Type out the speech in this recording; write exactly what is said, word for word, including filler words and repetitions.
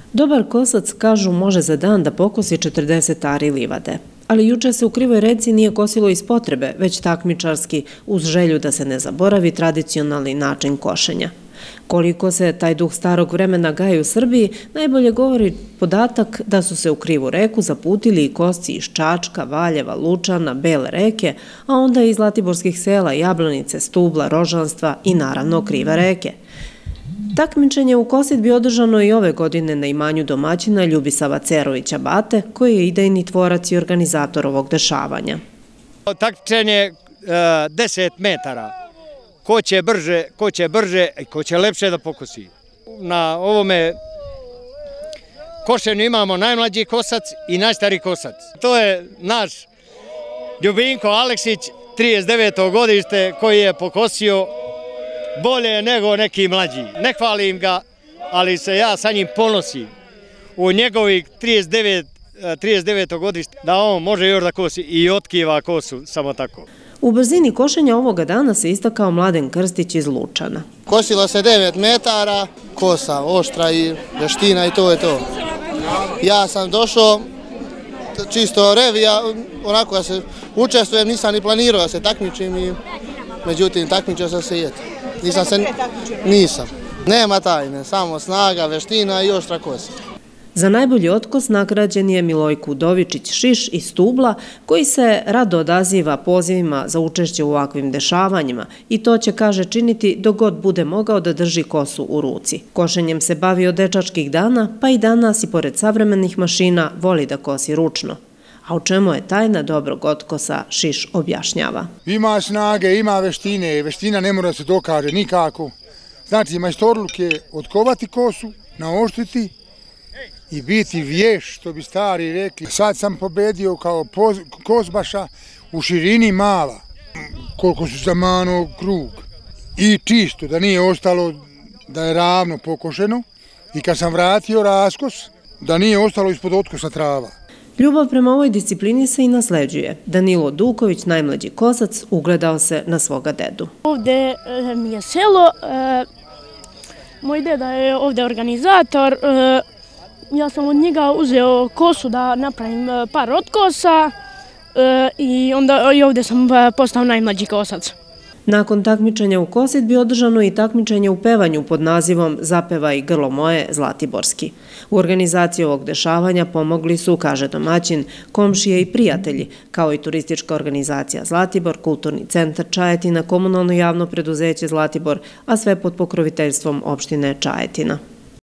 Dobar kosac, kažu, može za dan da pokosi četrdeset ari livade. Ali juče se u Krivoj Reci nije kosilo iz potrebe, već takmičarski, uz želju da se ne zaboravi tradicionalni način košenja. Koliko se taj duh starog vremena gaji u Srbiji, najbolje govori podatak da su se u Krivu Reku zaputili i kosci iz Čačka, Valjeva, Lučana, Bele Reke, a onda i iz zlatiborskih sela Jablanice, Stubla, Rožanstva i naravno Krive Reke. Takmičenje u kosidbi održano i ove godine na imanju domaćina Ljubisava Cerovića Bate, koji je idejni tvorac i organizator ovog dešavanja. Takmičenje deset metara. Ko će brže, ko će brže i ko će lepše da pokosi. Na ovome košenju imamo najmlađi kosac i najstari kosac. To je naš Ljubinko Aleksić, trideset deveto godište, koji je pokosio bolje nego neki mlađi. Ne hvalim ga, ali se ja sa njim ponosim u njegovih trideset deveto godište, da on može još da kosi i otkiva kosu, samo tako. U brzini košenja ovoga dana se istakao Mladen Krstić iz Lučana. Kosilo se devet metara, kosa, oštra i veština i to je to. Ja sam došao čisto revija, onako da se učestvujem, nisam ni planirao da se takmičim, i međutim takmičio sam se i eto. Nisam se, nisam. Nema tajne, samo snaga, veština i oštra kosa. Za najbolji otkos nagrađen je Milojko Udovičić Šiš iz Stubla, koji se rado odaziva pozivima za učešće u ovakvim dešavanjima i to će, kaže, činiti dok god bude mogao da drži kosu u ruci. Košenjem se bavi od dečačkih dana, pa i danas i pored savremenih mašina voli da kosi ručno. A u čemu je tajna dobrog otkosa, Šiš objašnjava. Ima snage, ima veštine, veština ne mora se dokaže nikako. Znači, majstorluk je otkovati kosu, naoštriti i biti vješ, što bi stari rekli. Sad sam pobedio kao kozbaša u širini mala, koliko su zamanuo krug. I čisto, da nije ostalo da je ravno pokošeno. I kad sam vratio raskos, da nije ostalo ispod otkosa trava. Ljubav prema ovoj disciplini se i nasleđuje. Danilo Duković, najmlađi kosac, ugledao se na svoga dedu. Ovde mi je selo, moj deda je ovde organizator. Ja sam od njega uzeo kosu da napravim par otkosa i onda i ovdje sam postao najmlađi kosac. Nakon takmičenja u kosidbi održano i takmičenje u pevanju pod nazivom Zapevaj grlo moje Zlatiborski. U organizaciji ovog dešavanja pomogli su, kaže domaćin, komšije i prijatelji, kao i turistička organizacija Zlatibor, Kulturni centar Čajetina, komunalno javno preduzeće Zlatibor, a sve pod pokroviteljstvom opštine Čajetina.